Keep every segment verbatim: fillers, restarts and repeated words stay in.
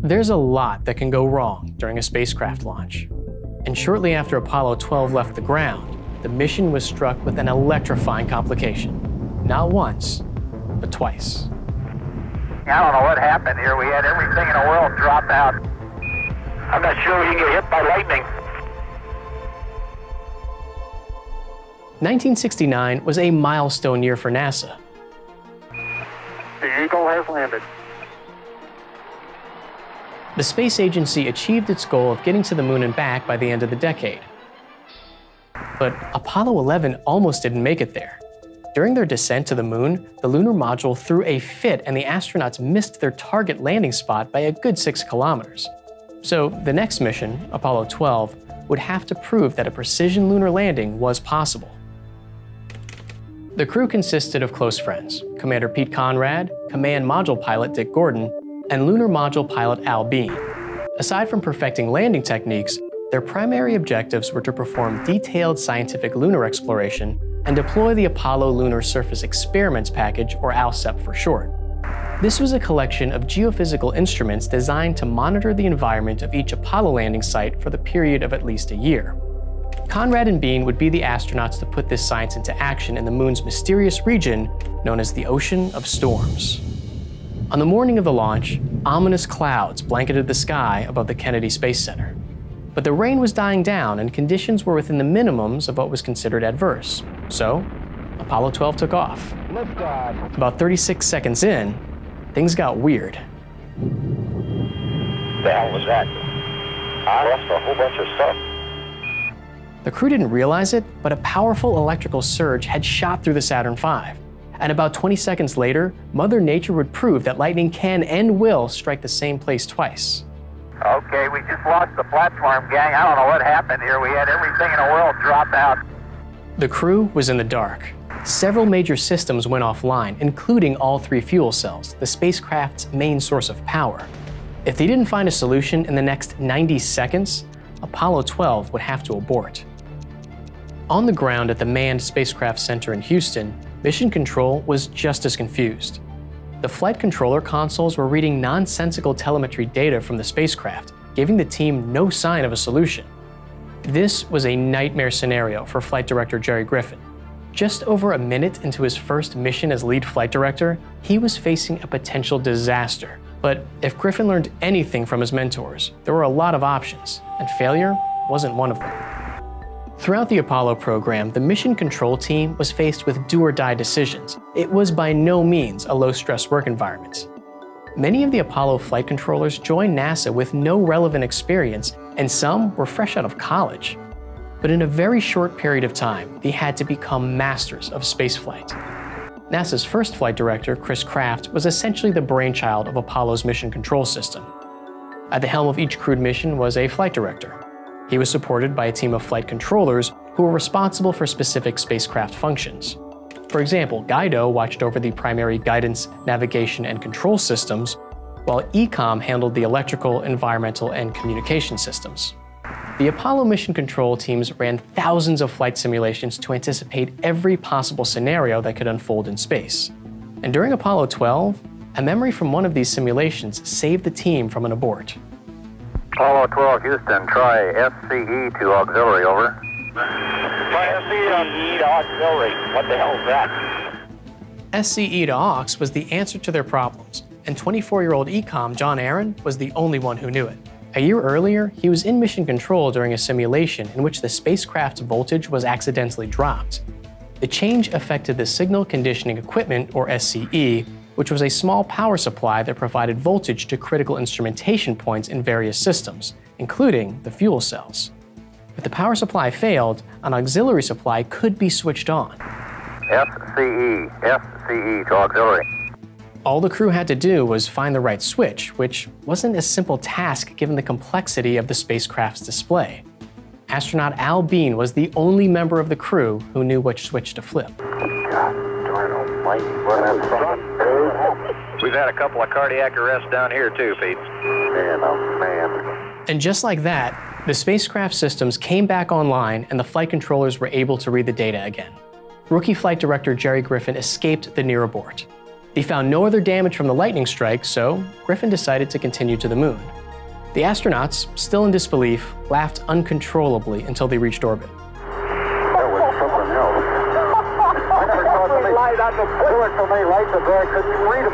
There's a lot that can go wrong during a spacecraft launch. And shortly after Apollo twelve left the ground, the mission was struck with an electrifying complication. Not once, but twice. I don't know what happened here. We had everything in the world drop out. I'm not sure we can get hit by lightning. nineteen sixty-nine was a milestone year for NASA. The Eagle has landed. The space agency achieved its goal of getting to the moon and back by the end of the decade. But Apollo eleven almost didn't make it there. During their descent to the moon, the lunar module threw a fit and the astronauts missed their target landing spot by a good six kilometers. So the next mission, Apollo twelve, would have to prove that a precision lunar landing was possible. The crew consisted of close friends, Commander Pete Conrad, Command Module Pilot Dick Gordon, and Lunar Module Pilot Al Bean. Aside from perfecting landing techniques, their primary objectives were to perform detailed scientific lunar exploration and deploy the Apollo Lunar Surface Experiments Package, or ALSEP for short. This was a collection of geophysical instruments designed to monitor the environment of each Apollo landing site for the period of at least a year. Conrad and Bean would be the astronauts to put this science into action in the moon's mysterious region known as the Ocean of Storms. On the morning of the launch, ominous clouds blanketed the sky above the Kennedy Space Center. But the rain was dying down and conditions were within the minimums of what was considered adverse. So, Apollo twelve took off. About thirty-six seconds in, things got weird. The hell was that? I lost a whole bunch of stuff. The crew didn't realize it, but a powerful electrical surge had shot through the Saturn five. And about twenty seconds later, Mother Nature would prove that lightning can and will strike the same place twice. Okay, we just lost the platform, gang. I don't know what happened here. We had everything in the world drop out. The crew was in the dark. Several major systems went offline, including all three fuel cells, the spacecraft's main source of power. If they didn't find a solution in the next ninety seconds, Apollo twelve would have to abort. On the ground at the Manned Spacecraft Center in Houston, Mission Control was just as confused. The flight controller consoles were reading nonsensical telemetry data from the spacecraft, giving the team no sign of a solution. This was a nightmare scenario for Flight Director Jerry Griffin. Just over a minute into his first mission as lead flight director, he was facing a potential disaster. But if Griffin learned anything from his mentors, there were a lot of options, and failure wasn't one of them. Throughout the Apollo program, the mission control team was faced with do-or-die decisions. It was by no means a low-stress work environment. Many of the Apollo flight controllers joined NASA with no relevant experience, and some were fresh out of college. But in a very short period of time, they had to become masters of spaceflight. NASA's first flight director, Chris Kraft, was essentially the brainchild of Apollo's mission control system. At the helm of each crewed mission was a flight director. He was supported by a team of flight controllers who were responsible for specific spacecraft functions. For example, Guido watched over the primary guidance, navigation, and control systems, while E COM handled the electrical, environmental, and communication systems. The Apollo mission control teams ran thousands of flight simulations to anticipate every possible scenario that could unfold in space. And during Apollo twelve, a memory from one of these simulations saved the team from an abort. Apollo twelve, Houston, try S C E to auxiliary, over. Try S C E on to auxiliary. What the hell is that? S C E to aux was the answer to their problems, and twenty-four-year-old E COM John Aaron was the only one who knew it. A year earlier, he was in mission control during a simulation in which the spacecraft's voltage was accidentally dropped. The change affected the Signal Conditioning Equipment, or S C E, which was a small power supply that provided voltage to critical instrumentation points in various systems, including the fuel cells. If the power supply failed, an auxiliary supply could be switched on. S C E, S C E to auxiliary. All the crew had to do was find the right switch, which wasn't a simple task given the complexity of the spacecraft's display. Astronaut Al Bean was the only member of the crew who knew which switch to flip. God darn almighty, what happened? We've had a couple of cardiac arrests down here too, Pete. Man, oh man. And just like that, the spacecraft systems came back online and the flight controllers were able to read the data again. Rookie flight director Jerry Griffin escaped the near abort. He found no other damage from the lightning strike, so Griffin decided to continue to the moon. The astronauts, still in disbelief, laughed uncontrollably until they reached orbit. That was something else. I never saw somebody light on the floor, so many lights up there I couldn't read them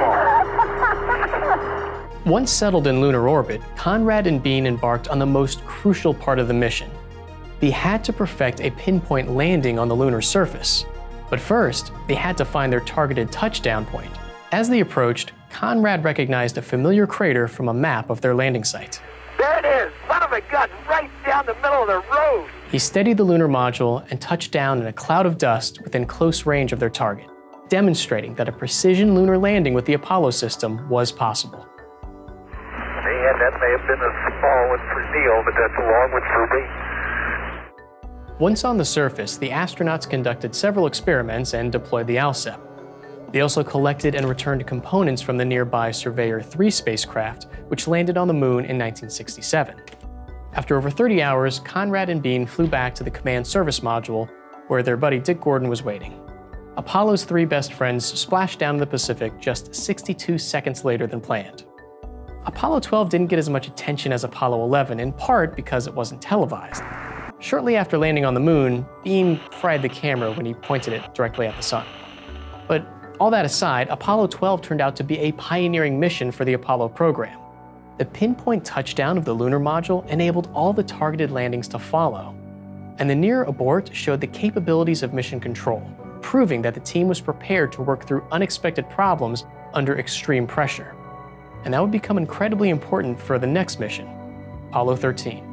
all. Once settled in lunar orbit, Conrad and Bean embarked on the most crucial part of the mission. They had to perfect a pinpoint landing on the lunar surface. But first, they had to find their targeted touchdown point. As they approached, Conrad recognized a familiar crater from a map of their landing site. There it is! Son of a gun, right down the middle of the road! He steadied the lunar module and touched down in a cloud of dust within close range of their target, demonstrating that a precision lunar landing with the Apollo system was possible. And that may have been a small one for Neil, but that's a long one for me. Once on the surface, the astronauts conducted several experiments and deployed the A L S E P. They also collected and returned components from the nearby Surveyor three spacecraft, which landed on the moon in nineteen sixty-seven. After over thirty hours, Conrad and Bean flew back to the command service module, where their buddy Dick Gordon was waiting. Apollo's three best friends splashed down in the Pacific just sixty-two seconds later than planned. Apollo twelve didn't get as much attention as Apollo eleven, in part because it wasn't televised. Shortly after landing on the moon, Bean fried the camera when he pointed it directly at the sun. But all that aside, Apollo twelve turned out to be a pioneering mission for the Apollo program. The pinpoint touchdown of the lunar module enabled all the targeted landings to follow. And the near abort showed the capabilities of mission control, proving that the team was prepared to work through unexpected problems under extreme pressure. And that would become incredibly important for the next mission, Apollo thirteen.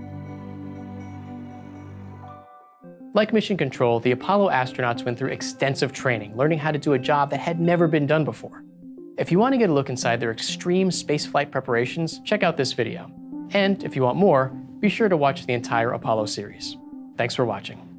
Like Mission Control, the Apollo astronauts went through extensive training, learning how to do a job that had never been done before. If you want to get a look inside their extreme spaceflight preparations, check out this video. And if you want more, be sure to watch the entire Apollo series. Thanks for watching.